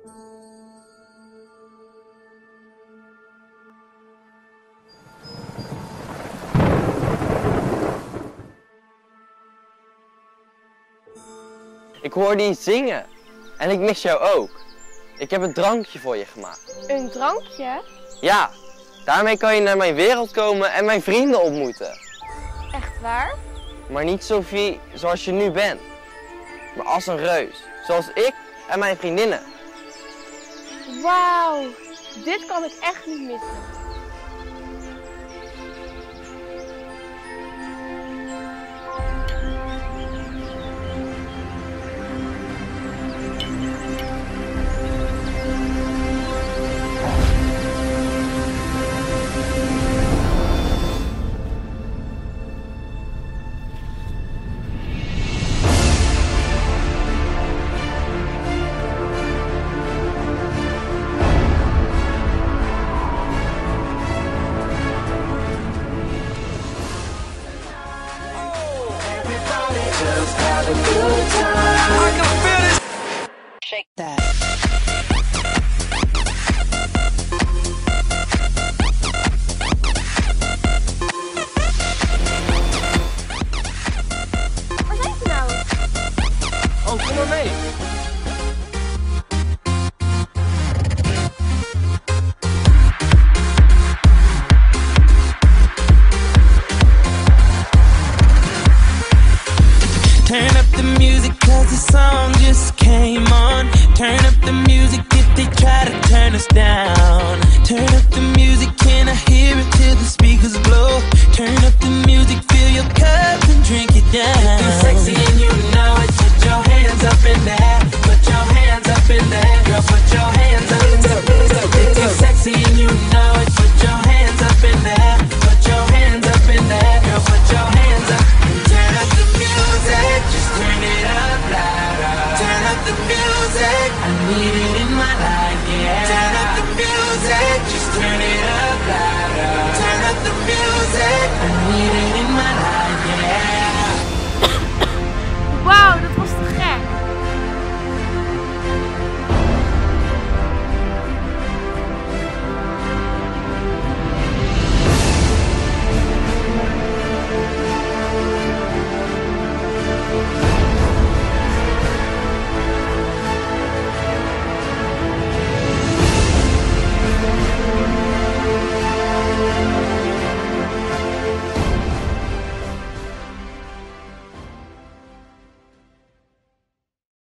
Ik hoorde je zingen en ik mis jou ook. Ik heb een drankje voor je gemaakt. Een drankje? Ja, daarmee kan je naar mijn wereld komen en mijn vrienden ontmoeten. Echt waar? Maar niet Sophie zoals je nu bent, maar als een reus, zoals ik en mijn vriendinnen. Wauw, dit kan ik echt niet missen. Shake that. Waar zijn ze nou? Oh, kom maar mee. Turn up the music cause the song just came on. Turn up the music if they try to turn us down. Turn up the music, can I hear it till the speakers blow? Turn up the music, fill your cup and drink it down. If you're sexy and you know it, put your hands up in the air. Put your hands up in the air. Girl, put your hands up in the air. If you're sexy and you know it, put your hands up in the air. Put your hands up in the air. Girl, put your hands up. Turn up the music, just turn it up louder. Turn up the music, I need it in my life, yeah. Turn up the music, just turn it up louder. Turn up the music, I need it in my life, yeah. Wauw, dat was